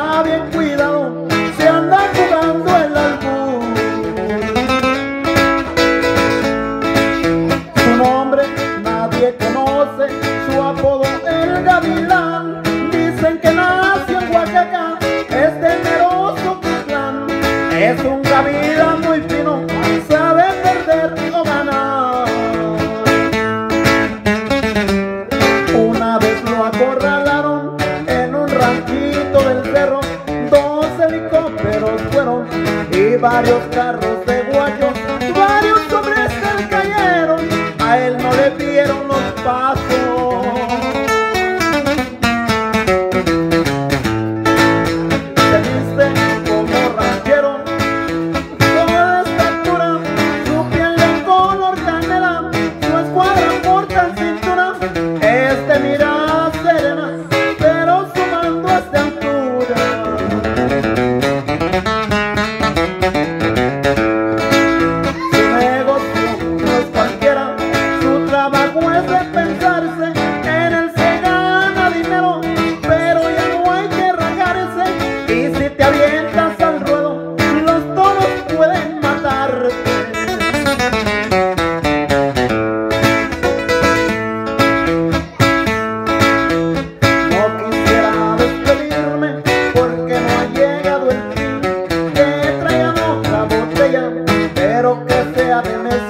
está bien cuidado, se anda jugando el albur. Su nombre nadie conoce, su apodo el Gavilán. Dicen que nació en Oaxaca, es de Merozo Cutlán. Es un gavilán muy fino, sabe perder o ganar. Una vez lo acorralaron en un ranchito del cerro, 2 helicópteros fueron y varios carros de guayos. Varios hombres se cayeron, a él no le dieron los pasos. Se viste como ranchero, toda estatura, su piel de color canela, su escuadra porta en cintura. Es de mirada serena, pero su mando es de altura. Su negocio no es cualquiera, su trabajo es de pensarse. En él se gana dinero, pero ya no hay que rajarse. Y si te avientas al ruedo, los toros pueden matarte. No quisiera despedirme porque no ha llegado el fin. Que traigan otra botella, pero que sea de mesa.